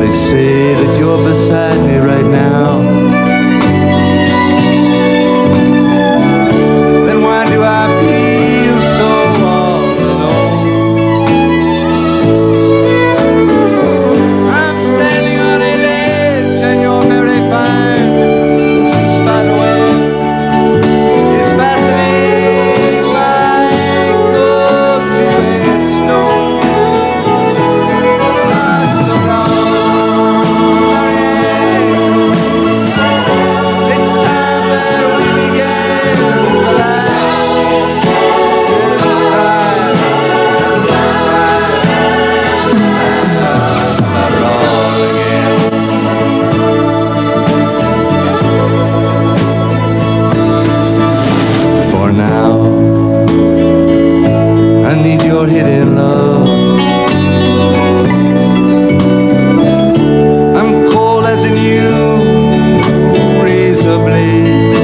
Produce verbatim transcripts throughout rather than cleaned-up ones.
They say that you're beside me right now. Then why do I feel so all alone? I'm standing on a ledge and you're very fine. The spider web is fastening my ankle to a stone. Ah, so long, Marianne. It's time that we began to laugh and cry and cry about it all again. For now, I need your hidden love. I'm cold as a new razor blade.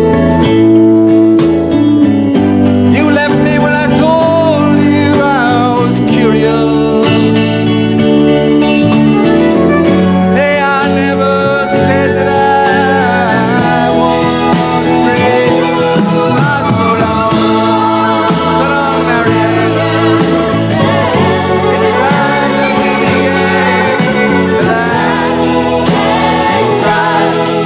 You left me when I told you I was curious. Hey, I never said that I was brave. Ah, so long, so long, Marianne. It's time that we began to laugh, cry,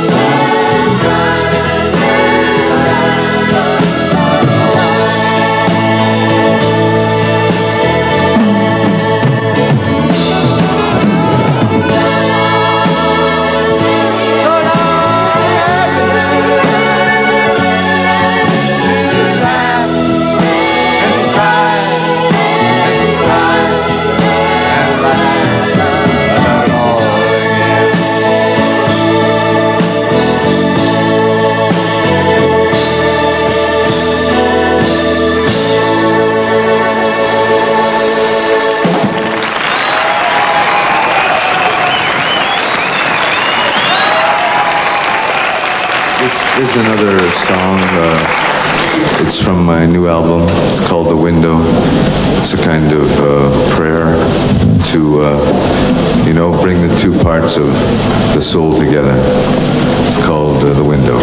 so long, Marianne. To laugh and cry and cry and laugh about it all again. This is another song. Uh, it's from my new album. It's called The Window. It's a kind of uh, prayer to, uh, you know, bring the two parts of the soul together. It's called uh, The Window.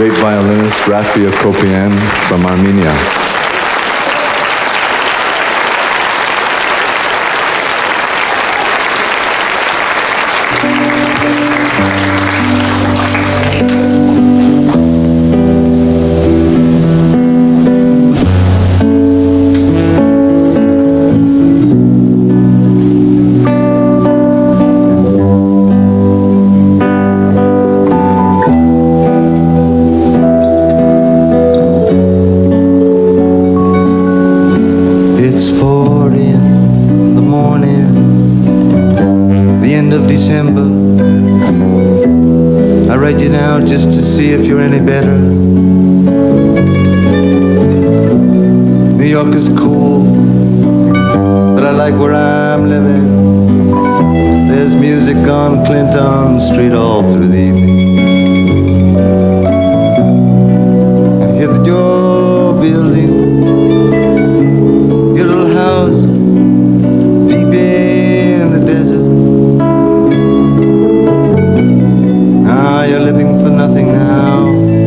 great violinist Rafia Kopian from Armenia. Just to see if you're any better. New York is cool, but I like where I'm living. There's music on Clinton Street all through the evening. And hear that you're building your little house deep in the desert. Ah, you're living for nothing now.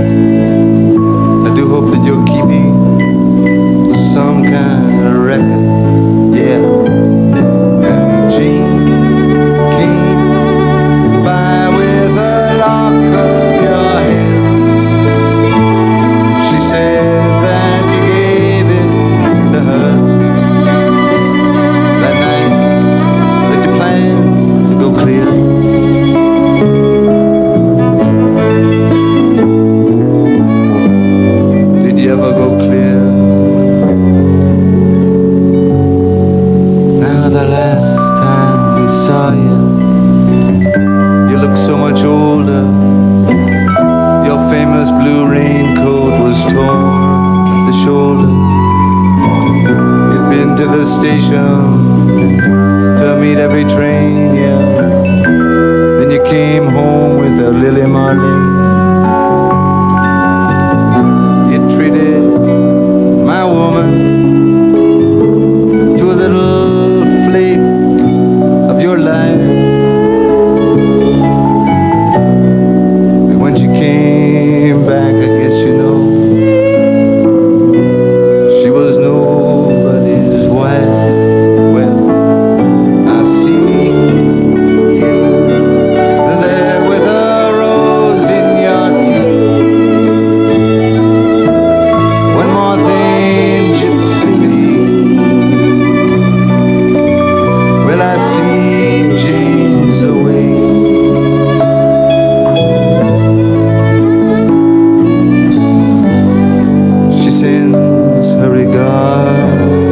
I do hope that you're keeping some kind of record. Yeah. And Jean came by with a lock of your hair. She said that you gave it to her that night that you planned to go clear. Ever go clear? Now the last time we saw you, you looked so much older. Your famous blue raincoat was torn at the shoulder. You'd been to the station to meet every train, yeah. Then you came home with a Lily Marlin. My woman to a little flake of your life. And when she came back, I guess you know, she was nobody's wife. Well, I see you there with a rose in your teeth. One more thing, well, I see Jane's away. She sends her regard.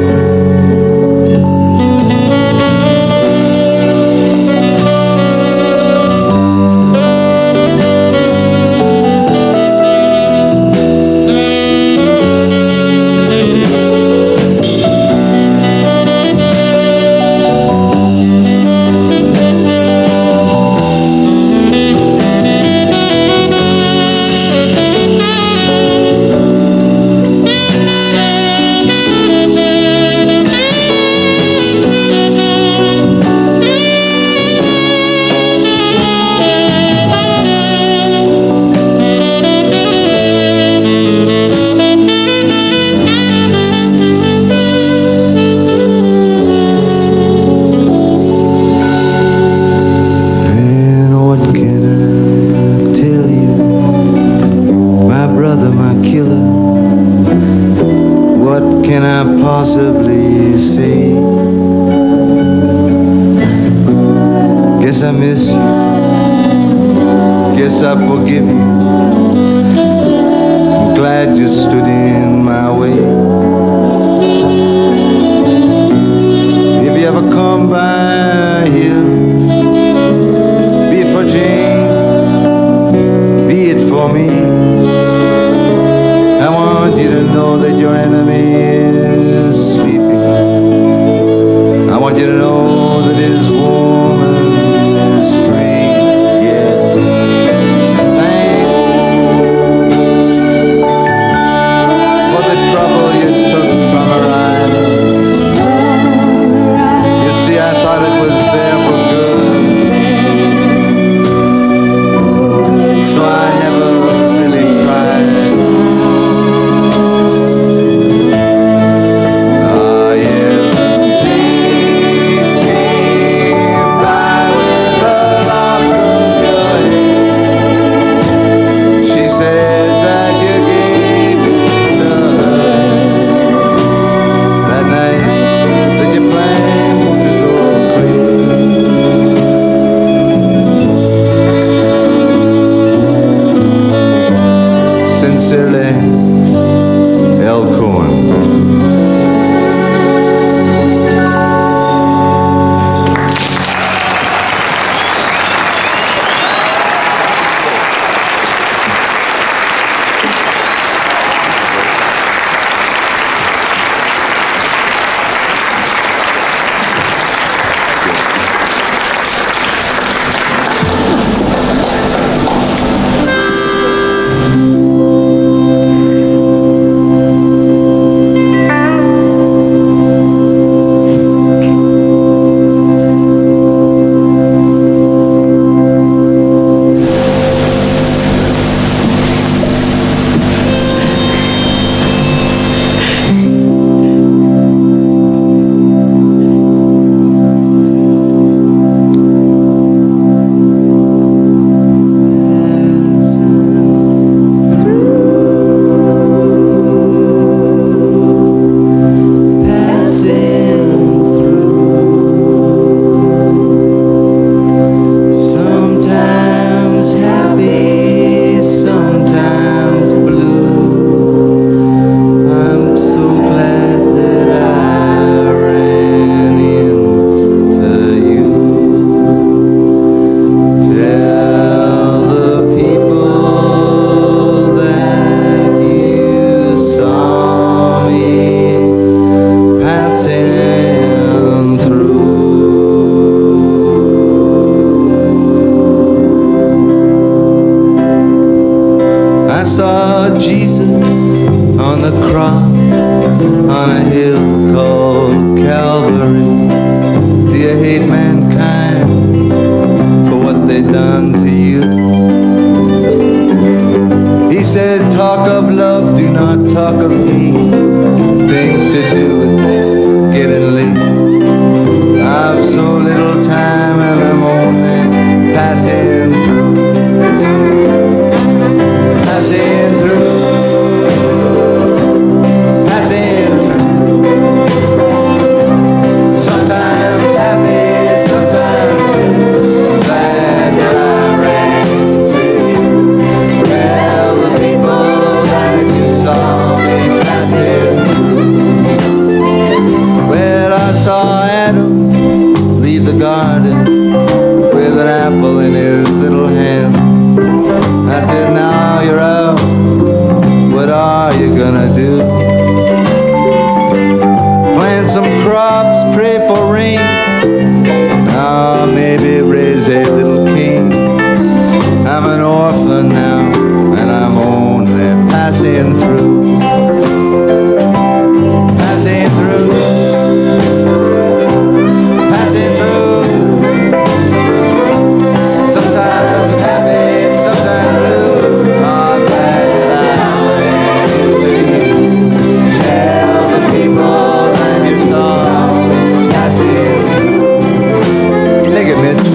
What can I possibly say? Guess I miss you. Guess I forgive you. I'm glad you stood in my way. If you ever come by here, be it for Jane, be it for me, I want you to know that your enemy is sleeping. I want you to know that his woman is free. Yeah. Thank on a hill called Calvary. Do you hate mankind for what they done to you? He said, talk of love, do not talk of hate. Things to do with getting late. I've so little time and I'm only passing through. Passing through. Passing through. Sometimes happy, sometimes blue. Glad that I ran into you. Well, the people that you saw me passing through. Well, I saw Adam leave the garden with an apple in his little hand. I said, now you're out, what are you gonna do? Plant some crops, pray for rain. Ah, maybe raise a little king. I'm an orphan now, and I'm only passing through. Passing through. Passing through. Sometimes happy, sometimes blue. Oh, glad that I ran into you. Tell the people that you saw me passing through. Take it, Mitch.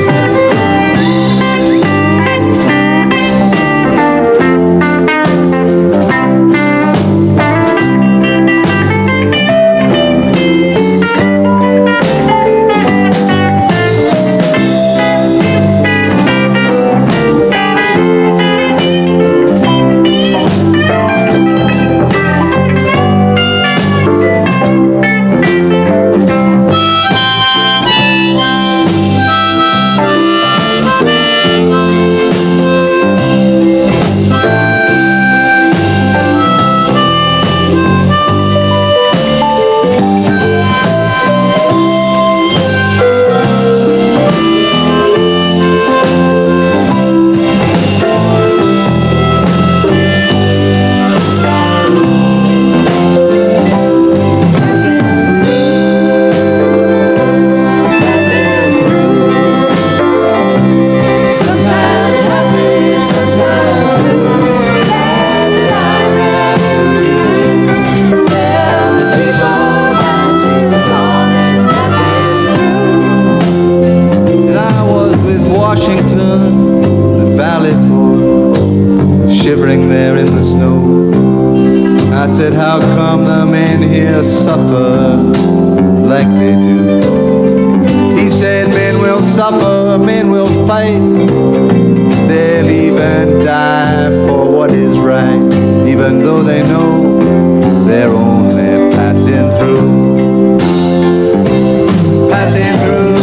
Shivering there in the snow, I said, how come the men here suffer like they do? He said, men will suffer, men will fight. They'll even die for what is right, even though they know they're only passing through. Passing through.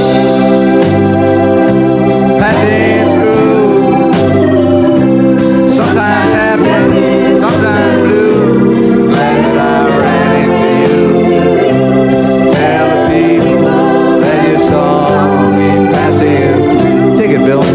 Passing through. Sometimes happy, sometimes blue. Glad that I ran into you. Tell the people that you saw me passing through. Take it, Bill.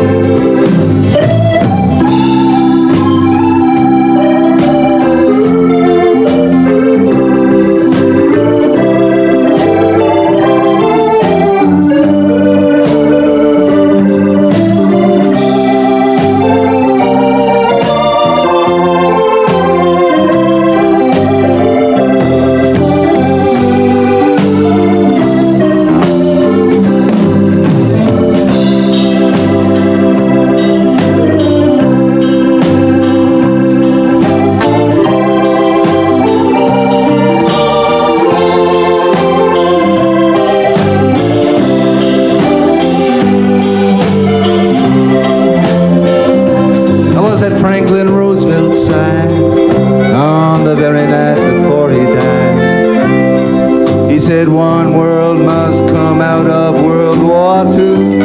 Franklin Roosevelt sighed on the very night before he died. He said one world must come out of World War Two.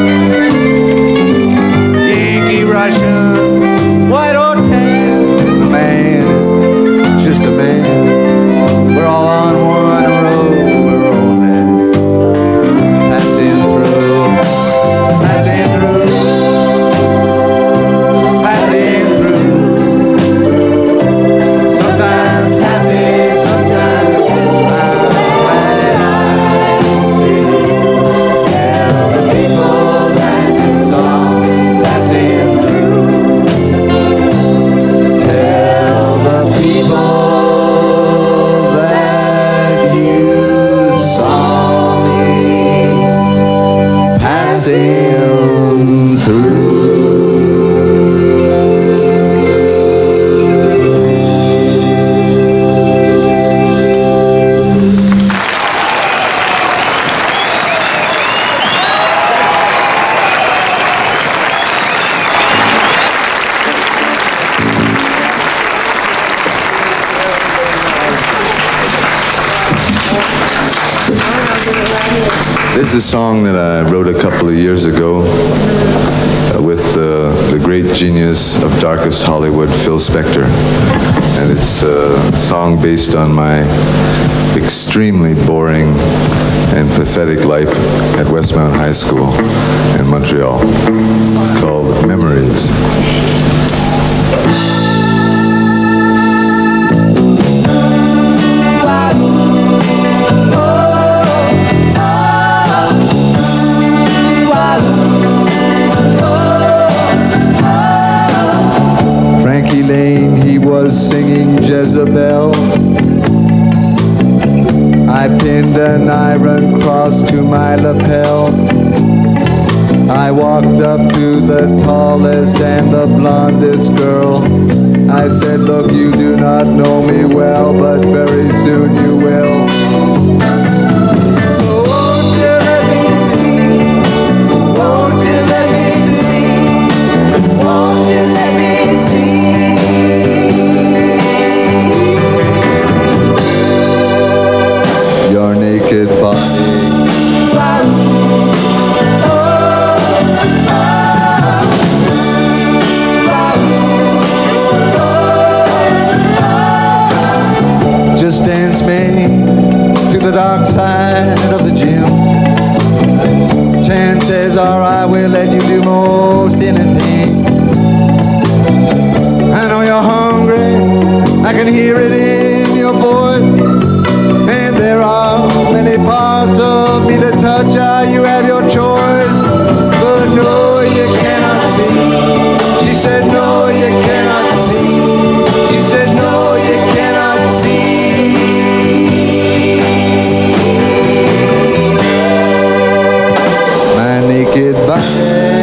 Yankee, Russian, white or tan, a man, just a man. We're all on one road, we're only passing through, passing through. Sometimes happy, sometimes This is a song that I wrote a couple of years ago uh, with uh, the great genius of Darkest Hollywood, Phil Spector. And it's a song based on my extremely boring and pathetic life at Westmount High School in Montreal. It's called Memories. Frankie Lane, he was singing Jezebel. I pinned an iron cross to my lapel. I walked up to the tallest and the blondest girl. I said, look, you do not know me well, but very soon you will. So won't you let me see? Won't you let me see? Won't you let me see? Your naked body. Just dance me to the dark side of the gym. Chances are I will let you do most anything. I know you're hungry, I can hear it in your voice. And there are many parts of me to touch, ah, you have your choice. But no, you cannot see. She said, no, you cannot see. She said, no, you cannot see. My naked body.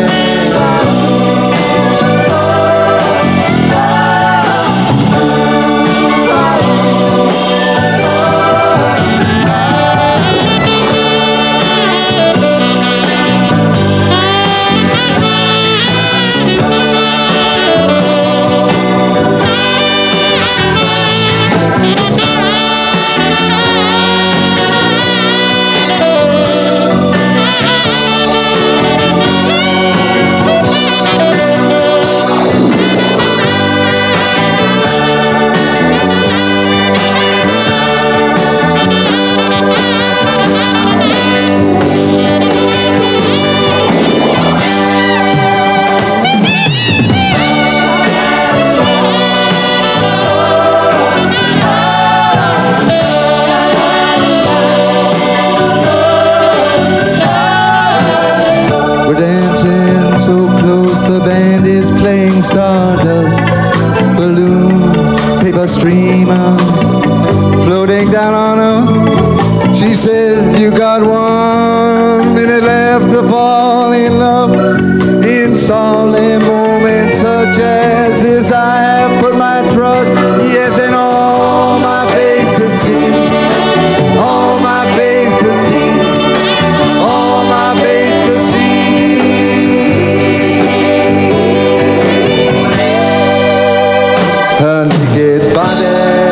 Stardust, balloon, paper streamer, floating down on her. She says, you got one minute left to fall in love. In solemn moments such as this, I have put my trust, yes, and all my faith to see, all my faith to see, all my faith to see. Her naked body,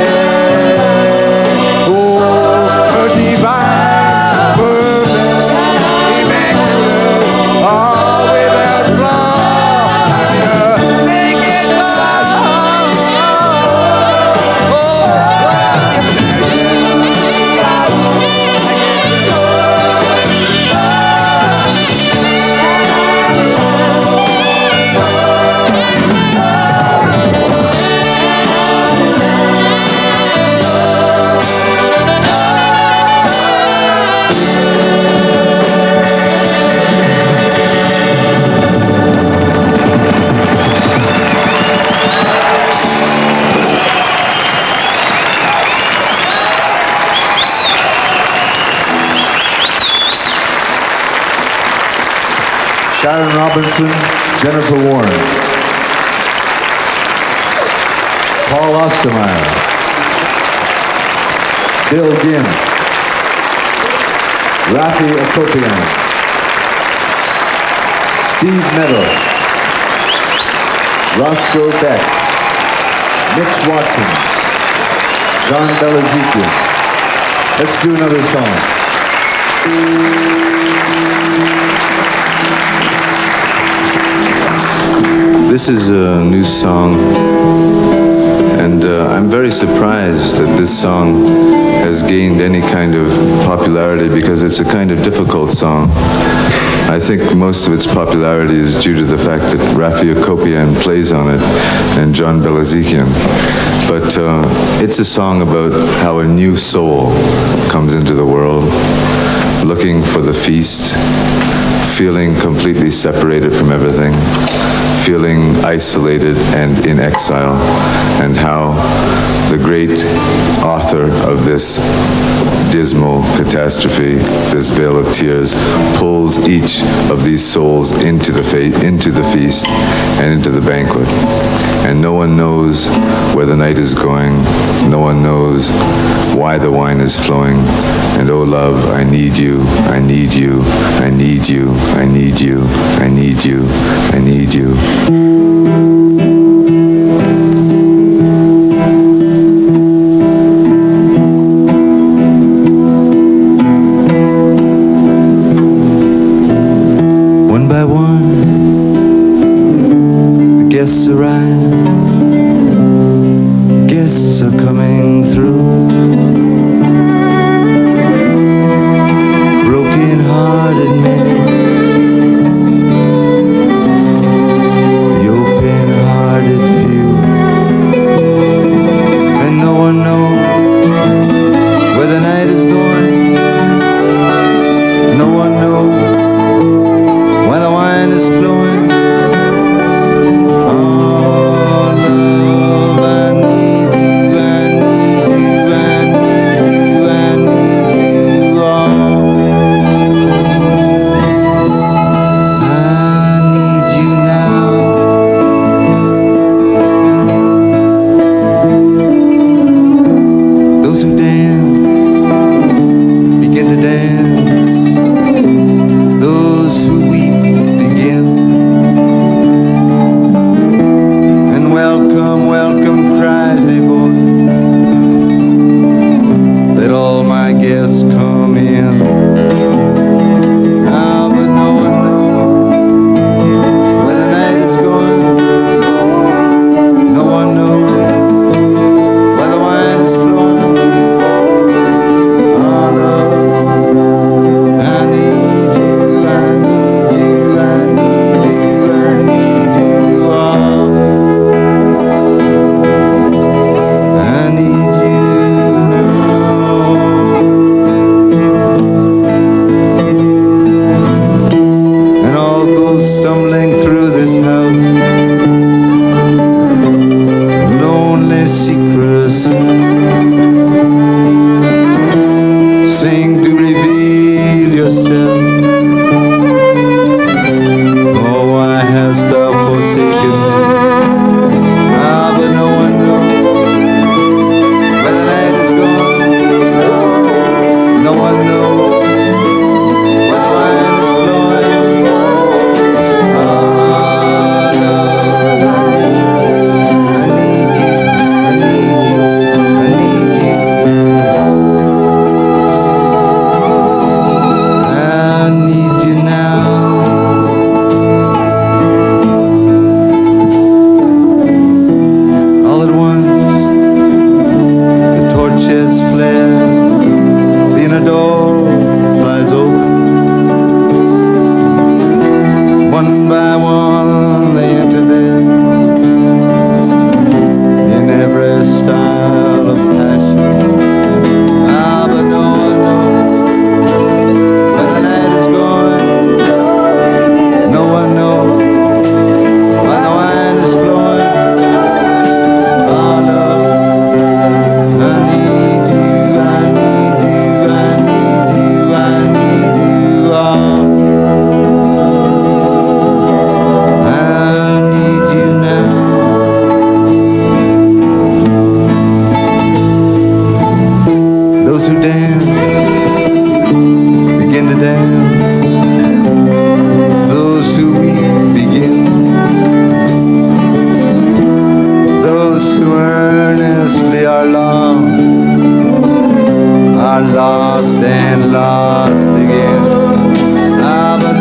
oh, her divine, perfect, immaculate, all without flaw. Her naked body, oh, what I Sharon Robinson, Jennifer Warren, Paul Ostermeyer, Bill Ginn, Rafi Akopian, Steve Meadows, Roscoe Beck, Mitch Watkins, John Belazekian. Let's do another song. This is a new song, and uh, I'm very surprised that this song has gained any kind of popularity because it's a kind of difficult song. I think most of its popularity is due to the fact that Rafi Akopian plays on it and John Belazikian. But uh, it's a song about how a new soul comes into the world, looking for the feast, feeling completely separated from everything, feeling isolated and in exile, and how the great author of this dismal catastrophe, this veil of tears, pulls each of these souls into the fe- into the feast and into the banquet. And no one knows where the night is going. No one knows why the wine is flowing. And oh love, I need you, I need you, I need you, I need you, I need you, I need you. One by one, the guests arrive. Guests are coming through. Broken-hearted many, the open-hearted few, and no one knows where the night is going. No one knows why the wine is flowing. Lost and lost again. Ah, but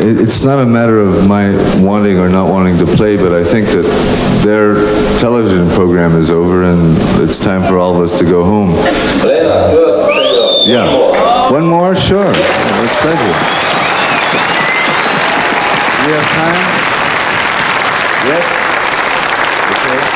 it, it's not a matter of my wanting or not wanting to play, but I think that their television program is over and it's time for all of us to go home. Lena, do us a favor. Yeah. One more. One more? Sure. With pleasure. Do we have time? Yes? Okay.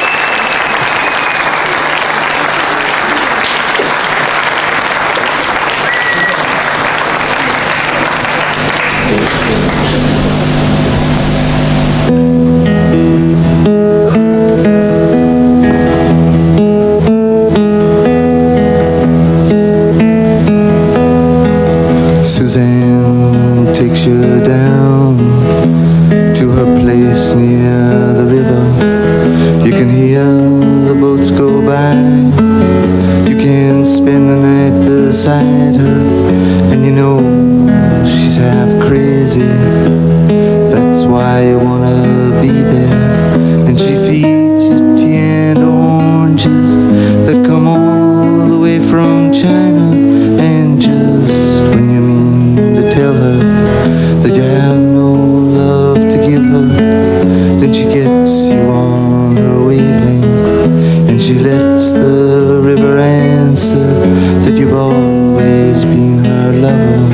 Suzanne takes you down to her place near the river. You can hear the boats go by. You can spend the night beside her, and you know she's half crazy. That's why you wanna be there. And she feeds you tea and oranges that come all the way from China. And just when you mean to tell her that you have no love to give her, then she gets you on her wavelength, and she lets the river answer that you've always been her lover.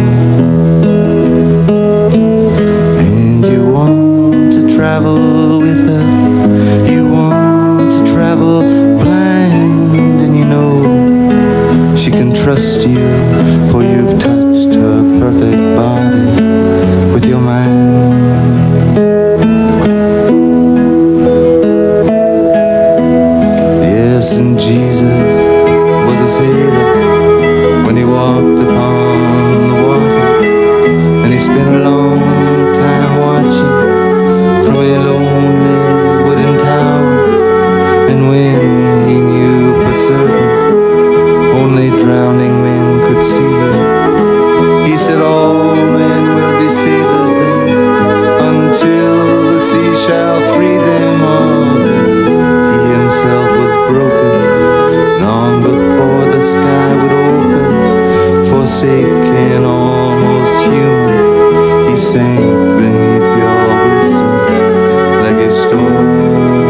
And you want to travel with her, you want to travel blind, and you know she can trust you, for you've touched her perfect body with your mind. Yes, and Jesus was a sailor when he walked upon the water, and he spent a long time watching from a lonely wooden tower. And when he knew for certain only drowning men could see her, he said, all men will be sailors then, until the sea shall free them all. He himself was broken long before the sky would open, forsaken, almost human. He sank beneath your wisdom like a stone.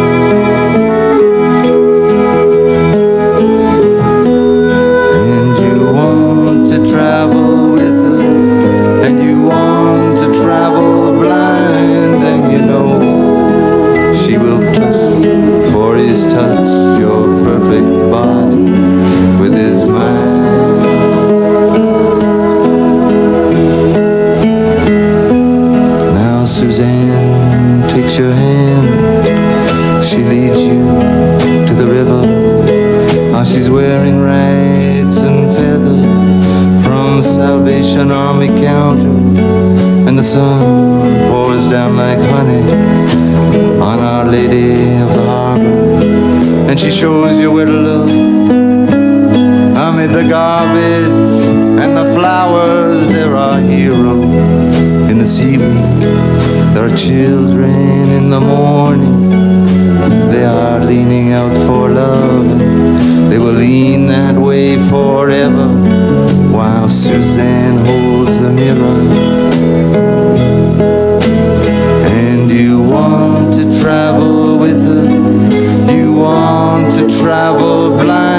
Travel with her, and you want to travel blind, and you know she will trust, for he's touched your perfect body with his mind. Now Suzanne takes your hand, she leads you to the river. Now she's wearing rags and feathers from Salvation Army counter, and the sun pours down like honey on Our Lady of the Harbor, and she shows you where to look amid the garbage and the flowers. There are heroes in the seaweed, there are children in the morning. They are leaning out for love, and they will lean that way forever, while Suzanne holds the mirror. And you want to travel with her, you want to travel blind.